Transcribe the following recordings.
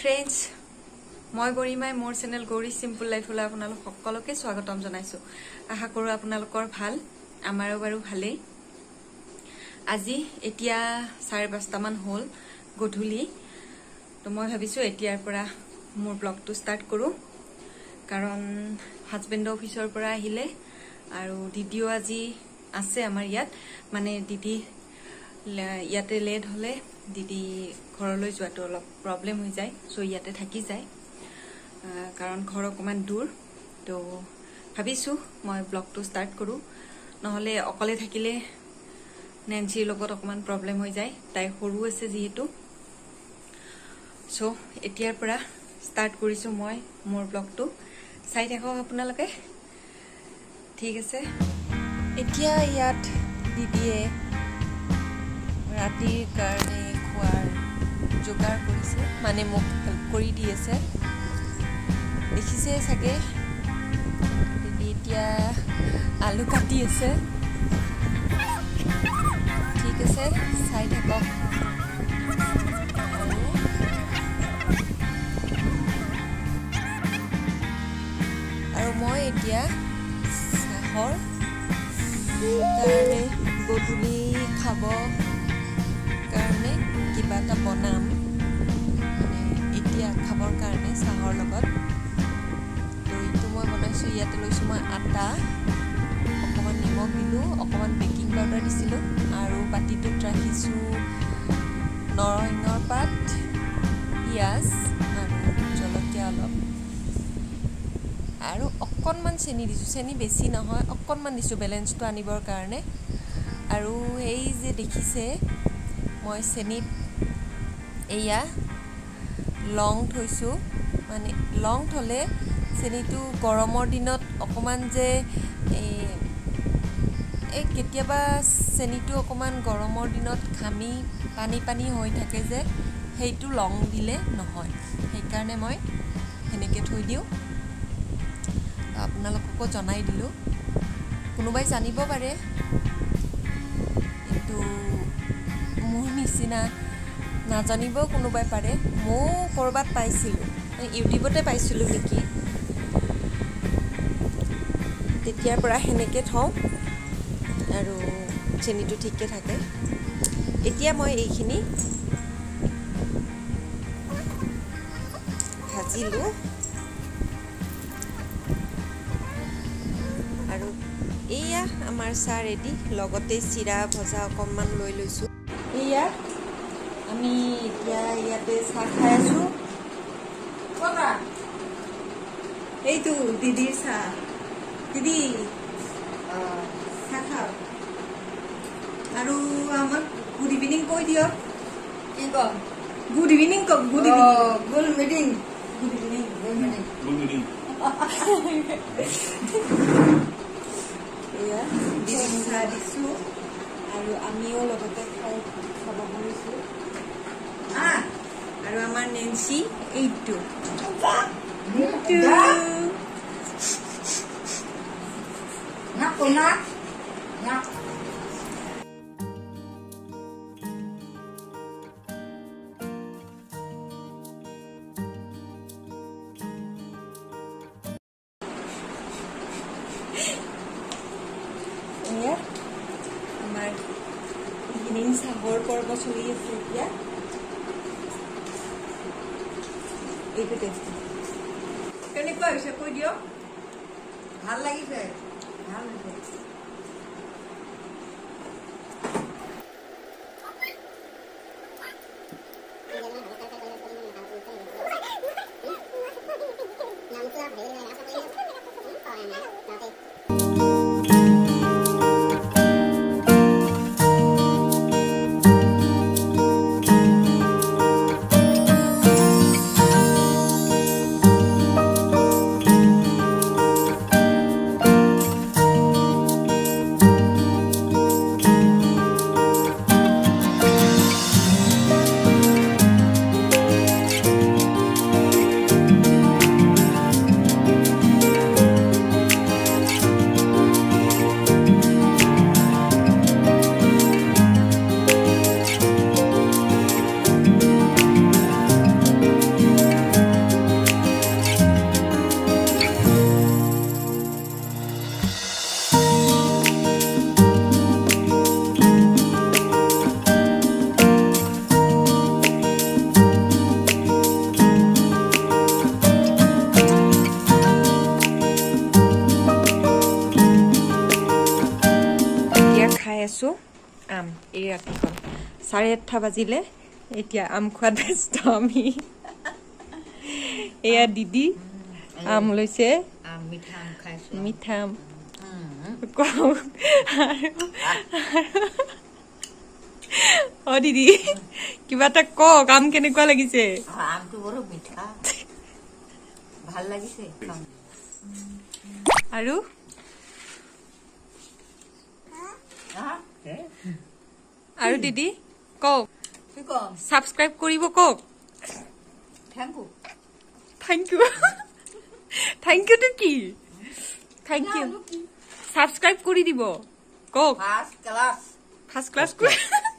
Friends मैं गरिमाय मोर चैनल गौरी सिम्पल लाइफ आपनालोक सकलोके स्वागतम जनाइছো आशा करू आपनालोकर ভাল আমাৰো বাৰু ভালেই আজি এতিয়া 5:30 মান হল গধুলি তো মই ভাবিছো এতিয়াৰ পৰা মোৰ ব্লগটো স্টাर्ट কৰো কাৰণ হাজবেন্ড অফিসৰ পৰা আহিলে আৰু দিদিও আজি আছে আমাৰ ইয়াত মানে দিদি ইয়াতে লেট হলে দিদি ঘৰলৈ যোৱাটো অলপ প্ৰবলেম হৈ যায় সো ইয়াতে থাকি যায় কাৰণ ঘৰ অকমান দূৰ তো ভাবিছো মই ব্লগটো স্টাर्ट কৰো নহলে অকলে থাকিলে নেন্সিৰ লগত অকমান প্ৰবলেম হৈ যায় তাই সৰু আছে যেহেতু সো এতিয়াৰ পৰা স্টাर्ट কৰিছো মই মোৰ ব্লগটো চাই থাকক আপোনালোকে ঠিক আছে এতিয়া ইয়াত দিদিয়ে ৰাতিৰ কাৰণে খোৱাৰ যোগাৰ কৰিছে মানে মোক হেল্প কৰি দি আছে দেখিছে সাগে দিদি এতিয়া আলু কাটি আছে ঠিক আছে চাই থাকক আৰু মই এতিয়া চাহৰ কাৰণে গধুলি খাব কাৰণে কিবা এটা বনাম মানে এতিয়া খাবৰ কাৰণে চাহৰ লগত তো ইটো মই বনাইছো ইয়াতে লৈছো মই আটা অকমান নিমখ দিলো অকমান বেকিং পাউডাৰ দিছিলো আৰু বাটিটোত ৰাখিছো নৰসিংহৰ পাত পিয়াজ আৰু জলকীয়া অলপ আৰু অকনমান চেনি দিছো চেনি বেছি নহয় অকনমান দিছো বেলেন্সটো আনিবৰ কাৰণে আৰু এই যে দেখিছে মই চেনিত এয়া লং থৈছো মানে লং থলে চেনিটো গৰমৰ দিনত অকমান যে এই কেতিয়াবা চেনিটো অকমান গৰমৰ দিনত খামি পানী পানী হৈ থাকে যে হেইটো লং দিলে নহয় সেই কাৰণে মই হেনেকে থৈ দিও আপোনালোককো জনাই দিলো কোনোবাই জানিব পাৰে কিন্তু মোৰ নিচিনা নাজানিব কোনোবাই পাৰে মই কৰবাত পাইছিলো ইউটিউবতে পাইছিলো নেকি তেতিয়াৰ পৰা হেনেকে থওঁ আৰু চেনিটো ঠিককে থাকে এতিয়া মই এইখিনি ভাজিলো আৰু এয়া আমাৰ চাহ ৰেডি লগতে চিৰা ভজা অকমান লৈ লৈছো এয়া আমি এতিয়া ইয়াতে চাহ খাই আছো কোনা এইটো দিদিৰ চাহ দিদি চাহ খাও আৰু আমাক গুড ইভিনিং কৈ দিয়ক কি কম গুড ইভিনিং কওক good evening good evening good evening good evening এয়া দিদি চাহ দিছো আৰু আমিও লগতে খাই খাব বহিছো আৰু আমাৰ নেন্সি এইটো না কোনা না আমাৰ ইভিনিং চাহৰ পৰ্ব চলি আছে এতিয়া এইটো টেষ্ট কেনেকুৱা হৈছে কৈ দিয়ক ভাল লাগিছে ভাল হৈছে 8:30 বাজিলে এতিয়া আম খোৱাত ব্যস্ত আমি এয়া দিদি আম লৈছে মিঠা আম অ দিদি কিবা এটা কওক আম কেনেকুৱা লাগিছে আমটো বৰ মিঠা ভাল লাগিছে আৰু আৰু দিদি কওক কি কম সাবস্ক্রাইব কৰিব কওক thank you thank you thank you তো কি থ্যাংক ইউ সাবস্ক্রাইব কৰি দিব কওক ফার্স্ট ক্লাস কৰি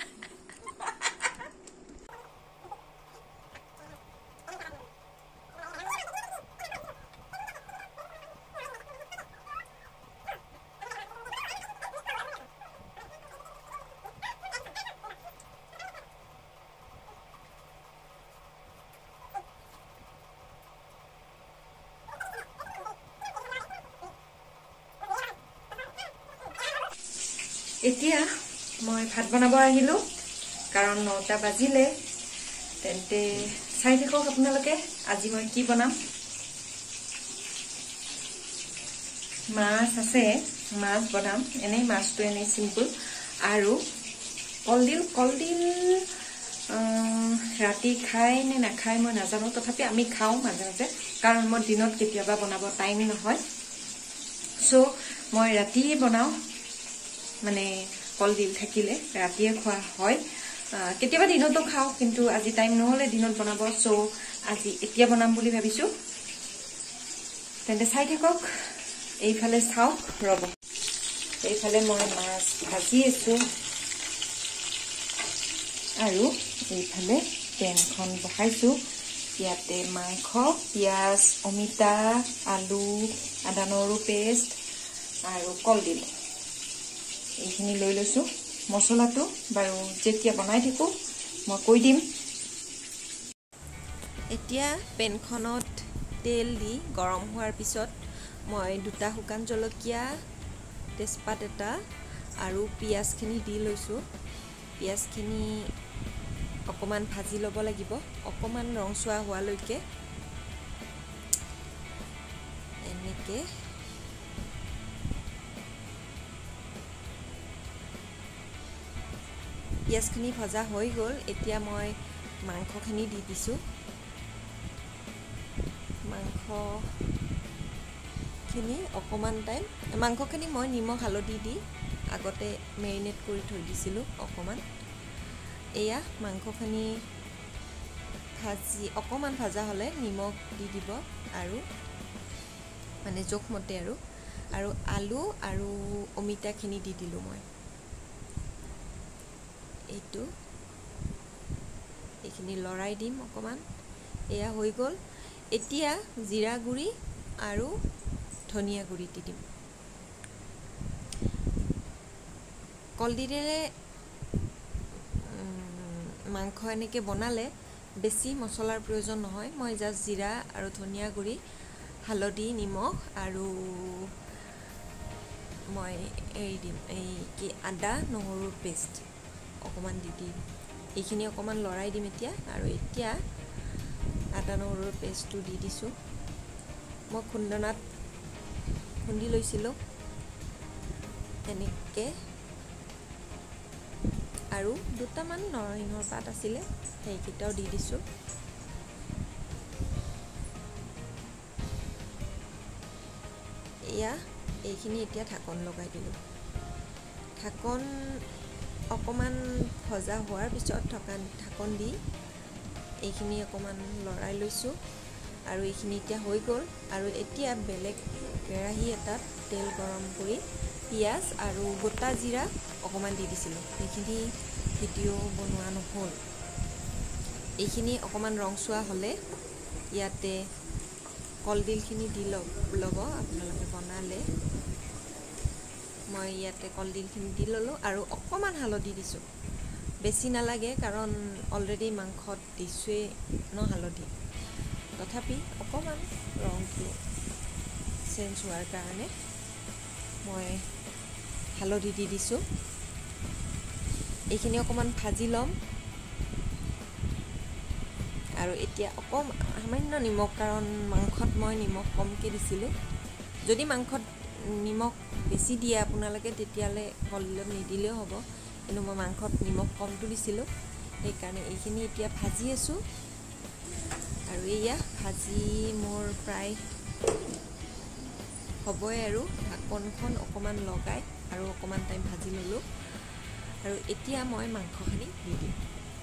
এতিয়া মই ভাত বনাব আহিলো কাৰণ 9টা বাজিলে তেন্তে চাই থাকক আপোনালোকে আজি মই কি বনাম মাছ আছে মাছ বনাম এনেই মাছটো এনেই সিম্পল আৰু কলডিল ৰাতি খাই নে নাখাই মই নাজানো তথাপি আমি খাওঁ মাজে মাজে কাৰণ মই দিনত কেতিয়াবা বনাব টাইম নহয় সো মই ৰাতি বনাও মানে কলডিল থাকিলে ৰাতিয়ে খোৱা হয় কেতিয়াবা দিনতো খাও কিন্তু আজি টাইম নহলে দিনত বনাব সো আজি এতিয়া বনাম বুলি ভাবিছো তেন্তে চাই থাকক এইফালে চাওক ৰব এইফালে মই মাছ ভাজি আছো আৰু এইফালে পেনখন বহাইছো ইয়াতে মাংস পিয়াজ অমিতা আলু আদা নহৰু পেষ্ট আৰু কলডিল এইখিনি লৈ লৈছো মছলাটো বাৰু যেতিয়া বনাই থাকো মই কৈ দিম এতিয়া পেনখনত তেল দি গৰম হোৱাৰ পিছত মই দুটা শুকান জলকীয়া তেজপাত এটা আৰু পিয়াজখিনি দি লৈছো পিয়াজখিনি অকমান ভাজি ল'ব লাগিব অকমান ৰংচোৱা হোৱালৈকে এনেকে পিয়াজখিনি ভজা হৈ গ'ল এতিয়া মই মাংসখিনি দি দিছো মাংসখিনি অকমান টাইম মাংসখিনি মই নিমখ হালধি দি আগতে মেৰিনেট কৰি থৈ দিছিলোঁ অকমান এয়া মাংসখিনি ভাজি অকমান ভাজা হ'লে নিমখ দি দিব আৰু মানে জোখমতে আৰু আলু আৰু অমিতাখিনি দি দিলোঁ মই এইখিনি লৰাই দিম অকমান এয়া হৈ গ'ল এতিয়া জিৰা গুড়ি আৰু ধনিয়া গুড়ি দি দিম কলডিলেৰে মাংস এনেকে বনালে বেছি মছলাৰ প্ৰয়োজন নহয় মই জাস্ট জিৰা আৰু ধনিয়া গুড়ি হালধি নিমখ আৰু মই এই দিম এই কি আদা নহৰুৰ পেষ্ট অকমান দি দিম এইখিনি অকমান লৰাই দিম এতিয়া আৰু এতিয়া আদা নহৰুৰ পেষ্টটো দি দিছো মই খুন্দনাত খুন্দি লৈছিলোঁ এনেকে আৰু দুটামান নৰসিংহৰ পাত আছিলে সেইকেইটাও দি দিছো এয়া এইখিনি এতিয়া ঢাকন লগাই দিলোঁ ঢাকন অকমান ভজা হোৱাৰ পিছত ঢাকন দি এইখিনি অকমান লৰাই লৈছোঁ আৰু এইখিনি এতিয়া হৈ গ'ল আৰু এতিয়া বেলেগ কেৰাহী এটাত তেল গৰম কৰি পিয়াজ আৰু গোটা জিৰা অকমান দি দিছিলোঁ এইখিনি ভিডিঅ' বনোৱা নহ'ল এইখিনি অকমান ৰংচোৱা হ'লে ইয়াতে কলডিলখিনি দি ল'ব আপোনালোকে বনালে মই ইয়াতে কলডিলখিনি দি ল'লোঁ আৰু অকমান হালধি দিছোঁ বেছি নালাগে কাৰণ অলৰেডি মাংসত দিছোঁৱেই ন হালধি তথাপি অকমান ৰংটো চেঞ্জ হোৱাৰ কাৰণে মই হালধি দি দিছোঁ এইখিনি অকণমান ভাজি ল'ম আৰু এতিয়া সামান্য নিমখ, কাৰণ মাংসত মই নিমখ কমকৈ দিছিলোঁ। যদি মাংসত নিমখ বেছি দিয়ে আপোনালোকে তেতিয়াহ'লে কলডিলত নিদিলেও হ'ব, কিন্তু মই মাংসত নিমখ কমটো দিছিলোঁ, সেইকাৰণে এইখিনি এতিয়া ভাজি আছোঁ। আৰু এয়া ভাজি মোৰ প্ৰায় হ'বই আৰু ঢাকনখন অকণমান লগাই আৰু অকণমান টাইম ভাজি ল'লোঁ। আৰু এতিয়া মই মাংসখিনি দি দিম।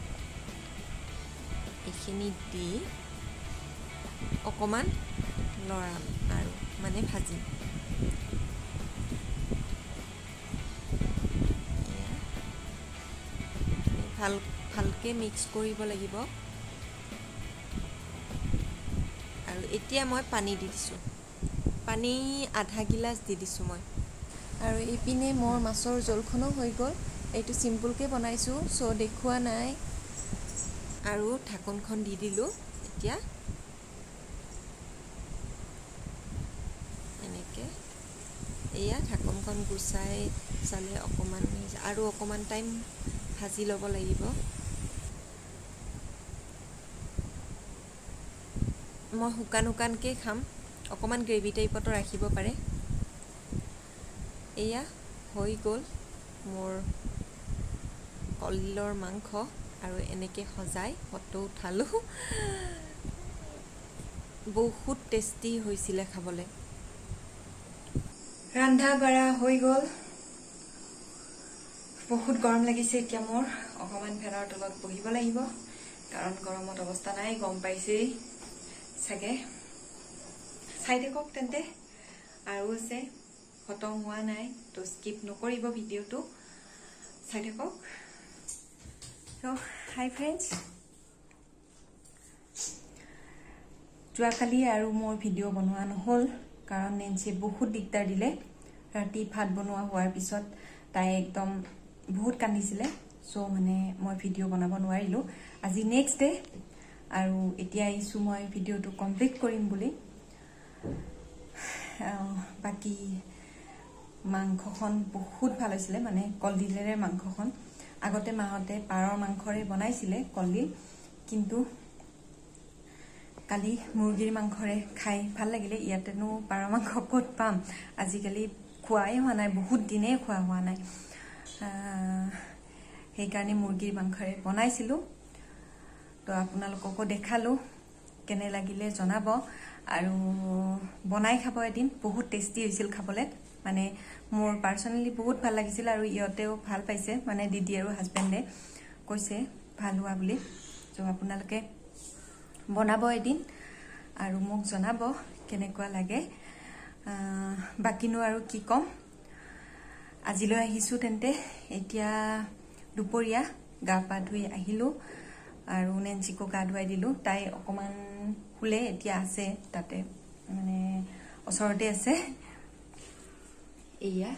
এইখিনি দি অকণমান লৰাম আৰু মানে ভাজিম। ভালকৈ মিক্স কৰিব লাগিব। আৰু এতিয়া মই পানী দি দিছোঁ, পানী আধা গিলাচ দি দিছোঁ মই। আৰু এইপিনে মোৰ মাছৰ জোলখনো হৈ গ'ল। এইটো চিম্পুলকৈ বনাইছোঁ, চ' দেখুওৱা নাই। আৰু ঢাকনখন দি দিলোঁ। এতিয়া এনেকৈ এয়া ঢাকনখন গুচাই চালে অকণমান আৰু অকণমান টাইম ভাজি ল'ব লাগিব। মই শুকানকৈ খাম, অকণমান গ্ৰেভি টাইপতো ৰাখিব পাৰে। এয়া হৈ গ'ল মোৰ কলডিলৰ মাংস, আৰু এনেকৈ সজাই ফটো উঠালোঁ। বহুত টেষ্টি হৈছিলে খাবলৈ। ৰন্ধা বঢ়া হৈ গ'ল। বহুত গৰম লাগিছে এতিয়া মোৰ, অকণমান ফেনৰ তলত বহিব লাগিব, কাৰণ গৰমত অৱস্থা নাই, গম পাইছেই চাগে। চাই থাকক তেন্তে, আৰু আছে, খতম হোৱা নাই, তো স্কিপ নকৰিব ভিডিঅ'টো, চাই থাকক। ত' হাই ফ্ৰেণ্ডছ, যোৱাকালি আৰু মোৰ ভিডিঅ' বনোৱা নহ'ল, কাৰণ নেন্সিয়ে বহুত দিগদাৰ দিলে। ৰাতি ভাত বনোৱা হোৱাৰ পিছত তাই একদম বহুত কান্দিছিলে, চ' মানে মই ভিডিঅ' বনাব নোৱাৰিলোঁ। আজি নেক্সট ডে, আৰু এতিয়া আহিছোঁ মই ভিডিঅ'টো কমপ্লিট কৰিম বুলি। বাকী মাংসখন বহুত ভাল হৈছিলে, মানে কলডিলেৰে মাংসখন। আগতে মাহঁতে পাৰৰ মাংসৰে বনাইছিলে কলডিল, কিন্তু কালি মুৰ্গীৰ মাংসৰে খাই ভাল লাগিলে। ইয়াতেনো পাৰ মাংস ক'ত পাম, আজিকালি খোৱাই হোৱা নাই, বহুত দিনেই খোৱা হোৱা নাই। সেইকাৰণে মুৰ্গীৰ মাংসৰে বনাইছিলোঁ। তো আপোনালোককো দেখালোঁ, কেনে লাগিলে জনাব, আৰু বনাই খাব এদিন। বহুত টেষ্টি হৈছিল খাবলৈ, মানে মোৰ পাৰ্চনেলি বহুত ভাল লাগিছিল, আৰু ইহঁতেও ভাল পাইছে, মানে দিদি আৰু হাজবেণ্ডে কৈছে ভাল হোৱা বুলি। ত' আপোনালোকে বনাব এদিন আৰু মোক জনাব কেনেকুৱা লাগে। বাকীনো আৰু কি ক'ম, আজিলৈ আহিছোঁ তেন্তে। এতিয়া দুপৰীয়া গা পা ধুই আহিলোঁ, আৰু নেন্সিকো গা ধুৱাই দিলোঁ। তাই অকণমান শুলে, এতিয়া আছে তাতে, মানে ওচৰতে আছে। এয়া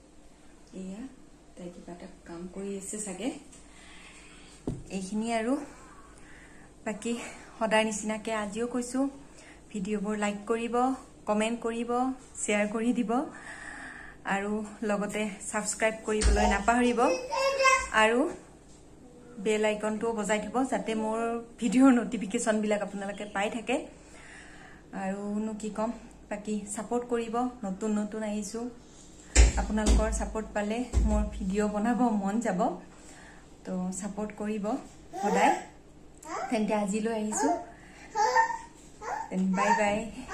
তাই কিবা এটা কাম কৰি আছে চাগে। এইখিনি আৰু বাকী সদায় নিচিনাকৈ আজিও কৈছোঁ, ভিডিঅ'বোৰ লাইক কৰিব, কমেণ্ট কৰিব, শ্বেয়াৰ কৰি দিব, আৰু লগতে ছাবস্ক্ৰাইব কৰিবলৈ নাপাহৰিব, আৰু বেল আইকনটোও বজাই দিব, যাতে মোৰ ভিডিঅ'ৰ নটিফিকেশ্যনবিলাক আপোনালোকে পাই থাকে। আৰুনো কি ক'ম, বাকী ছাপোৰ্ট কৰিব। নতুন নতুন আহিছোঁ, আপোনালোকৰ ছাপোৰ্ট পালে মোৰ ভিডিঅ' বনাব মন যাব, তো ছাপোৰ্ট কৰিব সদায়। তেন্তে আজিলৈ আহিছোঁ, বাই বাই।